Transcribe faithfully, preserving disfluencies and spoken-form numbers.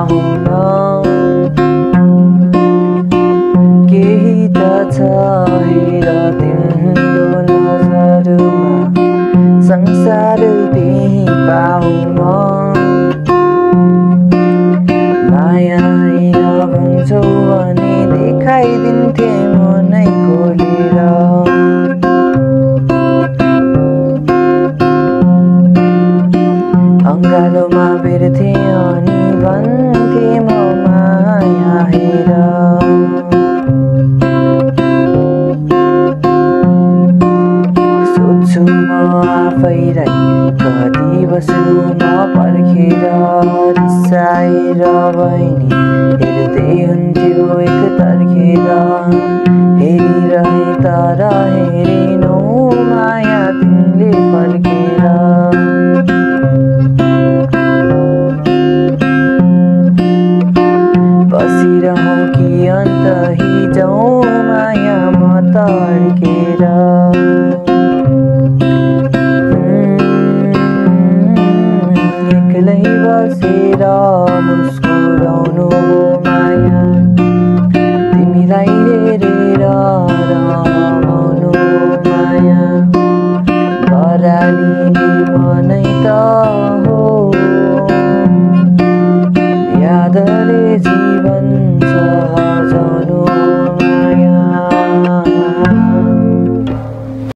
पाहुन केही त छ हेर तिम्रो नजरमा संसार त्यही पाहुन माया होइन भन्छौ भने देखाइदिन्थे मनै खोलेर अङ्गालोमा भेट्थे अनि भन्थे म माया हेर सोध्छु म आफैलाई कति बस्छु म पर्खेर रिसाएर बहिनी हेर्दै हुन्थ्यो एक तर्खेर हेरिरहे तर हेरेनौ माया तिमीले फर्केर बसिरहँ कि अन्त हिजौ माया म तर्केर एक्लै बसेर मुस्कुराउनु माया तिमीलाई हेरेर रमाउनु माया बरालिने मनै त हो